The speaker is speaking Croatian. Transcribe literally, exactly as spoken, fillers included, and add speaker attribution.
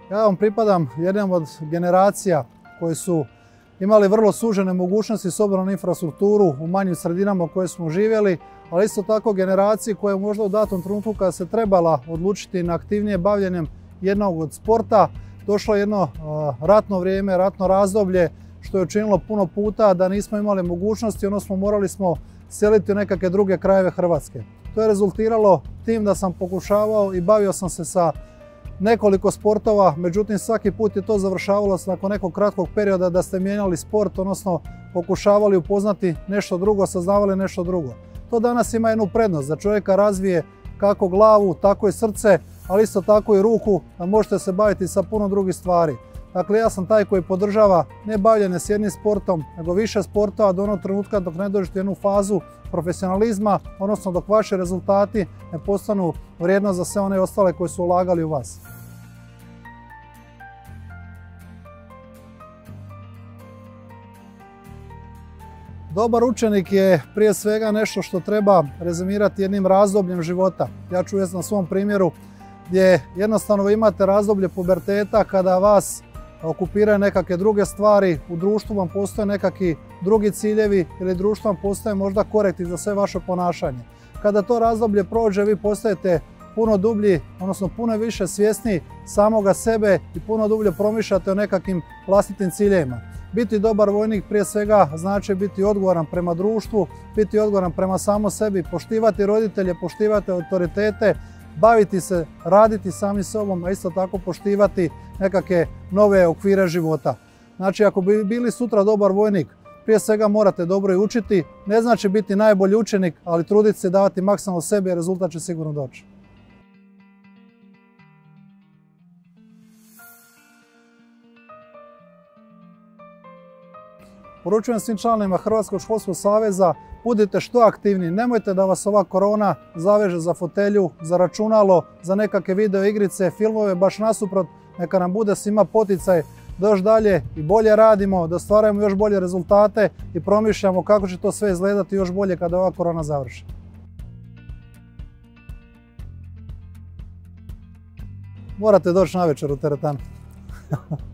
Speaker 1: Ja vam pripadam jednom od generacija koji su imali vrlo sužene mogućnosti s obzirom na infrastrukturu u manjim sredinama u kojoj smo živjeli, ali isto tako generaciji koja je možda u datom trenutku kada se trebala odlučiti na aktivnije bavljenjem jednog od sporta, došlo jedno ratno vrijeme, ratno razdoblje što je učinilo puno puta da nismo imali mogućnosti, odnosno morali smo seliti u nekakve druge krajeve Hrvatske. To je rezultiralo tim da sam pokušavao i bavio sam se sa nekoliko sportova, međutim svaki put je to završavalo nakon nekog kratkog perioda da ste mijenjali sport, odnosno pokušavali upoznati nešto drugo, saznavali nešto drugo. To danas ima jednu prednost, da čovjeka razvije kako glavu, tako i srce, ali isto tako i ruku, da možete se baviti sa puno drugih stvari. Dakle, ja sam taj koji podržava ne bavljenje s jednim sportom, nego više sportova do onog trenutka dok ne dođete u jednu fazu profesionalizma, odnosno dok vaši rezultati ne postanu vrijednost za sve one ostale koji su ulagali u vas. Dobar učenik je prije svega nešto što treba rezimirati jednim razdobljem života. Ja ću uvijek na svom primjeru gdje jednostavno imate razdoblje puberteta kada vas okupiraju nekakve druge stvari, u društvu vam postoje nekakvi drugi ciljevi ili društvo vam postoje možda korektiv za sve vaše ponašanje. Kada to razdoblje prođe, vi postajete puno dublji, odnosno puno više svjesni samoga sebe i puno dublje promišljate o nekakvim vlastitim ciljevima. Biti dobar vojnik prije svega znači biti odgovoran prema društvu, biti odgovoran prema samo sebi, poštivati roditelje, poštivati autoritete, baviti se, raditi sami sobom, a isto tako poštivati nekakve nove okvire života. Znači, ako bi bili sutra dobar vojnik, prije svega morate dobro i učiti. Ne znači biti najbolji učenik, ali truditi se davati maksimalno sebe i rezultat će sigurno doći. Poručujem svim članovima Hrvatskog školskog saveza, budite što aktivniji, nemojte da vas ova korona zaveže za fotelju, za računalo, za nekakve video igrice, filmove, baš nasuprot, neka nam bude svima poticaj da još dalje i bolje radimo, da stvaramo još bolje rezultate i promišljamo kako će to sve izgledati još bolje kada ova korona završi. Morate doći na večer u teretanu.